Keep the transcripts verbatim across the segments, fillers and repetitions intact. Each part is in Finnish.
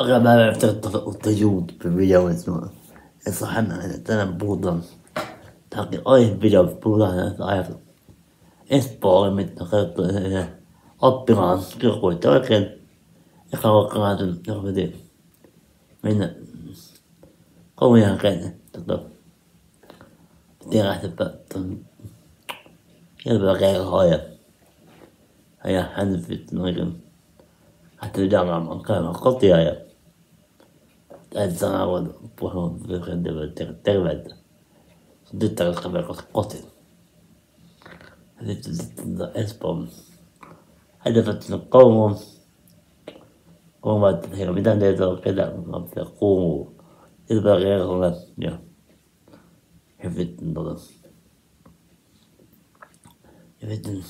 Bara behöver efter att ta gjort på videon så är så hemma den boden. Tack oj video på den så är det spår mitt rätt oppimaan kirkoita oikein ja kaukaan ja vedi minä kauan käyn tota tiedä että ton kelpaa käydä ja hän fit noin että jangamaan käymään kotia ja että sanoo puhuu virkeä terveyttä tyttärät kävelee kotiin ja sitten sitten Espoon häntä sinne kouluun kouluun että heillä mitään teitä ole ketään lapsia kuuluu iltaa kerralla ja ja sitten tota ja sitten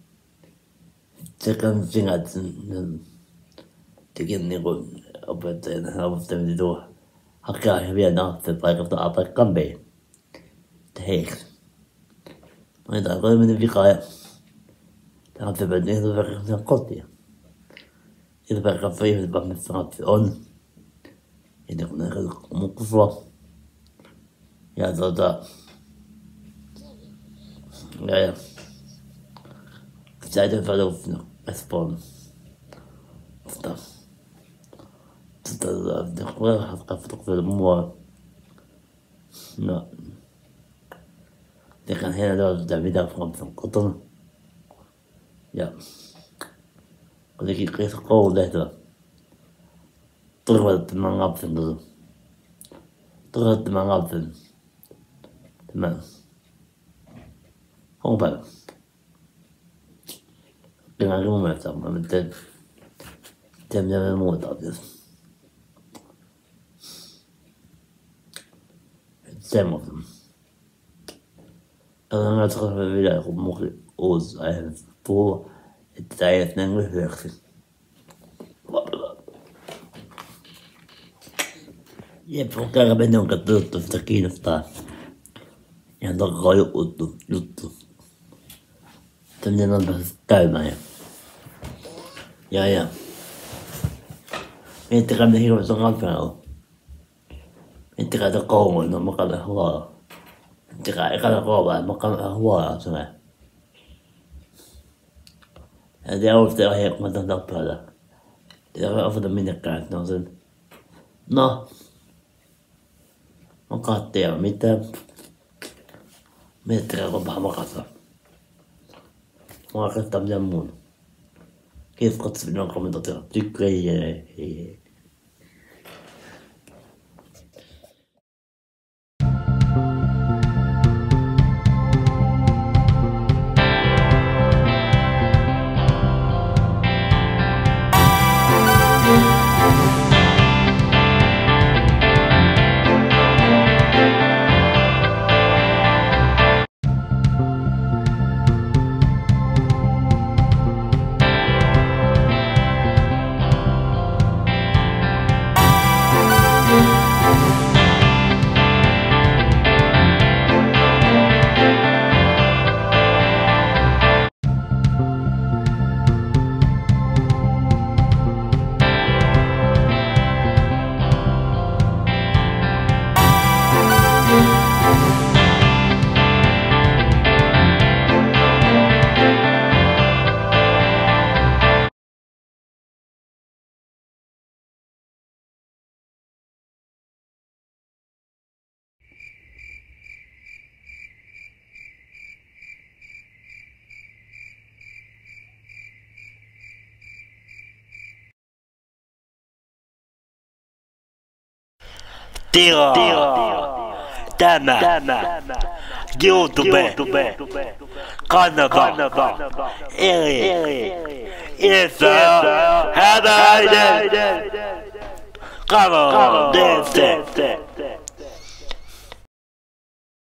se kan sinä että tekin niinku opettajana avustaminen tuo hakea hyviä naatteja paikasta apaikan B. Heiksi. Mä ei tarkoita mennä vikaa ja tää on sepä niin verran kotia. Ilta verran ihmiset vaan missä lapsi on. Ja kun ne mukusua. Ja tota ja ja sitä ei ole sinne Espoon sitä sitä sitä kuinka katsotaan mua no det kan hända då där vidare från från kotona ja och det gick rätt cold det tror att man absent då tror att man absent men hoppa det var nog med samma men det det blev emot av det stämmer أنا أدخل في البداية مخي أوز أعرف بو التعيث نعمل في أخي يبقى كذا بينهم كتير تفتكين فتا يعني ده غاية قطو يطو تمنينا بس تاي معايا يا يا أنت قبل هيرو زغال فعلا أنت قاعد قوم إنه ما قال هو أنت قاعد قاعد قوم ما قال هو سمع هذا أول ترى هيك ما تنطق هذا ترى أفضل منك قاعد نازل نا ما قاعد تيا متى متى ربع ما قصر ما قصر تمجمون كيف قصر بناكم تطير تكري Tira, tämä, YouTube, kanava, eri, Insta, hämäinen, kanava, D C.